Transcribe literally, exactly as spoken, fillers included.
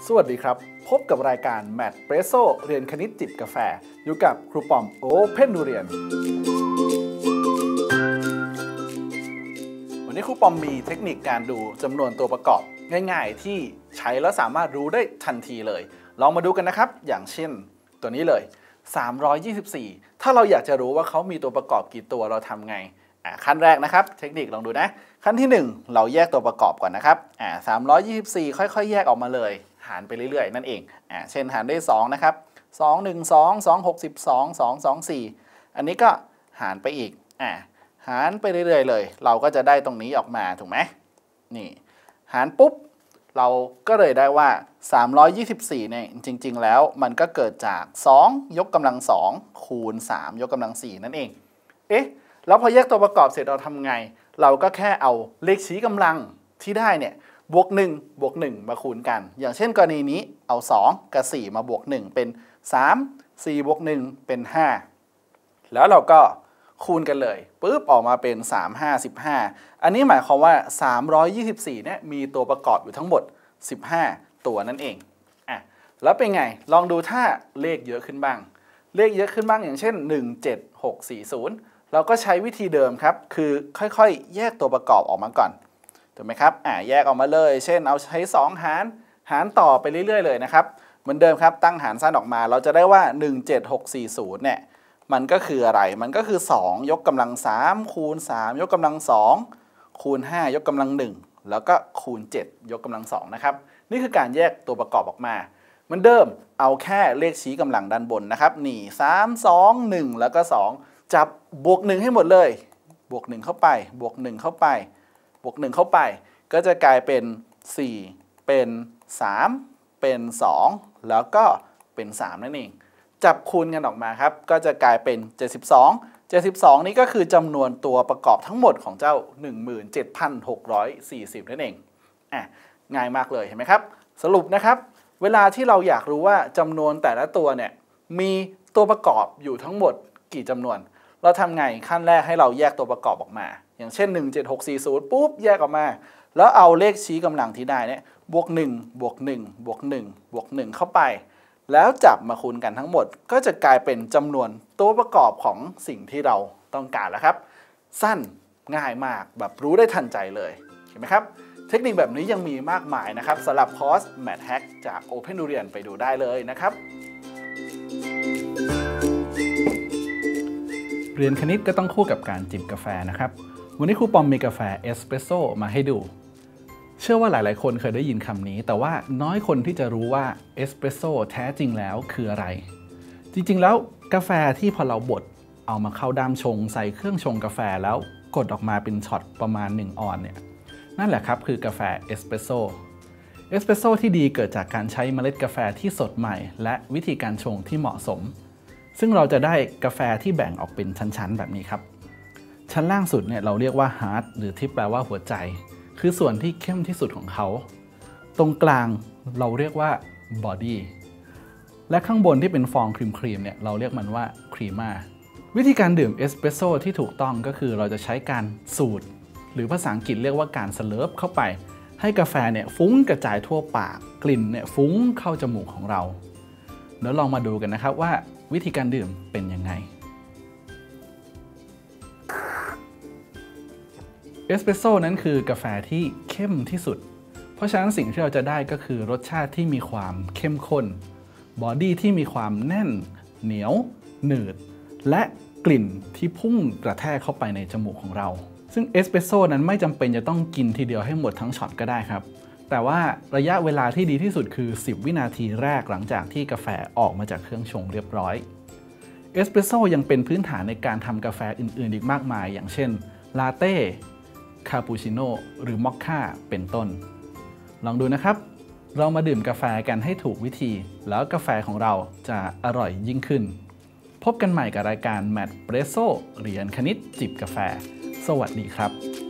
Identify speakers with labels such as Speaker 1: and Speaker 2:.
Speaker 1: สวัสดีครับพบกับรายการแมทเปรสโซเรียนคณิตจิบกาแฟอยู่กับครูปอมโอเพนดูเรียนวันนี้ครูปอมมีเทคนิคการดูจำนวนตัวประกอบง่ายๆที่ใช้แล้วสามารถรู้ได้ทันทีเลยลองมาดูกันนะครับอย่างเช่นตัวนี้เลยสามร้อยยี่สิบสี่ถ้าเราอยากจะรู้ว่าเขามีตัวประกอบกี่ตัวเราทำไงอ่าขั้นแรกนะครับเทคนิคลองดูนะขั้นที่หนึ่งเราแยกตัวประกอบก่อนนะครับอ่าสามร้อยยี่สิบสี่ค่อยๆแยกออกมาเลยหารไปเรื่อยๆนั่นเองอ่าเช่นหารด้วยสองนะครับสอง หนึ่ง สอง สอง หก สิบสอง สอง สอง สี่อันนี้ก็หารไปอีกอ่าหารไปเรื่อยๆเลยเราก็จะได้ตรงนี้ออกมาถูกไหมนี่หารปุ๊บเราก็เลยได้ว่าสามร้อยยี่สิบสี่เนี่ยจริงๆแล้วมันก็เกิดจากสองยกกำลังสองคูณสามยกกำลังสี่นั่นเองเอ๊ะแล้วพอแยกตัวประกอบเสร็จเราทำไงเราก็แค่เอาเลขชี้กำลังที่ได้เนี่ยบวกหนึ่งบวกหนึ่งมาคูณกันอย่างเช่นกรณีนี้เอาสองกับสี่มาบวกหนึ่งเป็นสาม สี่บวกหนึ่งเป็นห้าแล้วเราก็คูณกันเลยปุ๊บออกมาเป็นสาม ห้า สิบห้าอันนี้หมายความว่าสามร้อยยี่สิบสี่เนี่ยมีตัวประกอบอยู่ทั้งหมดสิบห้าตัวนั่นเองอ่ะแล้วเป็นไงลองดูถ้าเลขเยอะขึ้นบ้างเลขเยอะขึ้นบ้างอย่างเช่นหนึ่ง เจ็ด หก สี่ ศูนย์เราก็ใช้วิธีเดิมครับคือค่อยๆแยกตัวประกอบออกมาก่อนถูกไหมครับอ่าแยกออกมาเลยเช่นเอาใช้สองหารหารต่อไปเรื่อยๆเลยนะครับเหมือนเดิมครับตั้งหารสั้นออกมาเราจะได้ว่าหนึ่ง เจ็ด หก สี่ ศูนย์เนี่ยมันก็คืออะไรมันก็คือสองยกกำลังสามคูณสามยกกำลังสองคูณห้ายกกำลังหนึ่งแล้วก็คูณเจ็ดยกกำลังสองนะครับนี่คือการแยกตัวประกอบออกมาเหมือนเดิมเอาแค่เลขชี้กำลังด้านบนนะครับนี่สาม สอง หนึ่งแล้วก็สองจับบวกหนึ่งให้หมดเลยบวกหนึ่งเข้าไปบวกหนึ่งเข้าไปบวกหนึ่งเข้าไปก็จะกลายเป็นสี่เป็นสามเป็นสองแล้วก็เป็นสามนั่นเองจับคูณกันออกมาครับก็จะกลายเป็นเจ็ดสิบสอง เจ็ดสิบสองนี้ก็คือจำนวนตัวประกอบทั้งหมดของเจ้า หนึ่งหมื่นเจ็ดพันหกร้อยสี่สิบ นั่นเองอ่ะง่ายมากเลยเห็นไหมครับสรุปนะครับเวลาที่เราอยากรู้ว่าจำนวนแต่ละตัวเนี่ยมีตัวประกอบอยู่ทั้งหมดกี่จำนวนเราทำไงขั้นแรกให้เราแยกตัวประกอบออกมาอย่างเช่นหนึ่ง เจ็ด หก สี่ ศูนย์ปุ๊บแยกออกมาแล้วเอาเลขชี้กำลังที่ได้เนี่ยบวกหนึ่งบวกหนึ่งบวกหนึ่งบวกหนึ่งเข้าไปแล้วจับมาคูณกันทั้งหมดก็จะกลายเป็นจำนวนตัวประกอบของสิ่งที่เราต้องการแล้วครับสั้นง่ายมากแบบรู้ได้ทันใจเลยเห็นไหมครับเทคนิคแบบนี้ยังมีมากมายนะครับสำหรับคอร์ส Math Hack จาก Open ดูเรียนไปดูได้เลยนะครับเรียนคณิตก็ต้องคู่กับการจิบกาแฟนะครับวันนี้ครูปอมมีกาแฟเอสเปรสโซ่มาให้ดูเชื่อว่าหลายๆคนเคยได้ยินคำนี้แต่ว่าน้อยคนที่จะรู้ว่าเอสเปรสโซ่แท้จริงแล้วคืออะไรจริงๆแล้วกาแฟที่พอเราบดเอามาเข้าด้ามชงใส่เครื่องชงกาแฟแล้วกดออกมาเป็นช็อตประมาณหนึ่งออนเนี่ยนั่นแหละครับคือกาแฟเอสเปรสโซ่เอสเปรสโซ่ที่ดีเกิดจากการใช้เมล็ดกาแฟที่สดใหม่และวิธีการชงที่เหมาะสมซึ่งเราจะได้กาแฟที่แบ่งออกเป็นชั้นๆแบบนี้ครับชั้นล่างสุดเนี่ยเราเรียกว่า Heart หรือที่แปลว่าหัวใจคือส่วนที่เข้มที่สุดของเขาตรงกลางเราเรียกว่า Body และข้างบนที่เป็นฟองครีมๆเนี่ยเราเรียกมันว่าครีม่าวิธีการดื่มเอสเปรสโซ่ที่ถูกต้องก็คือเราจะใช้การสูดหรือภาษาอังกฤษเรียกว่าการสเลิร์ฟเข้าไปให้กาแฟเนี่ยฟุ้งกระจายทั่วปากกลิ่นเนี่ยฟุ้งเข้าจมูกของเราเดี๋ยวลองมาดูกันนะครับว่าวิธีการดื่มเป็นยังไงเอสเปรสโซ่นั้นคือกาแฟที่เข้มที่สุดเพราะฉะนั้นสิ่งที่เราจะได้ก็คือรสชาติที่มีความเข้มข้นบอดี้ที่มีความแน่นเหนียวหนืดและกลิ่นที่พุ่งกระแทกเข้าไปในจมูกของเราซึ่งเอสเปรสโซ่นั้นไม่จำเป็นจะต้องกินทีเดียวให้หมดทั้งช็อตก็ได้ครับแต่ว่าระยะเวลาที่ดีที่สุดคือสิบวินาทีแรกหลังจากที่กาแฟออกมาจากเครื่องชงเรียบร้อยเอสเปรสโซ่ยังเป็นพื้นฐานในการทำกาแฟอื่นๆอีกมากมายอย่างเช่นลาเต้คาปูชิโน่หรือมอคค่าเป็นต้นลองดูนะครับเรามาดื่มกาแฟกันให้ถูกวิธีแล้วกาแฟของเราจะอร่อยยิ่งขึ้นพบกันใหม่กับรายการแมทเปรสโซ่เรียนคณิตจิบกาแฟสวัสดีครับ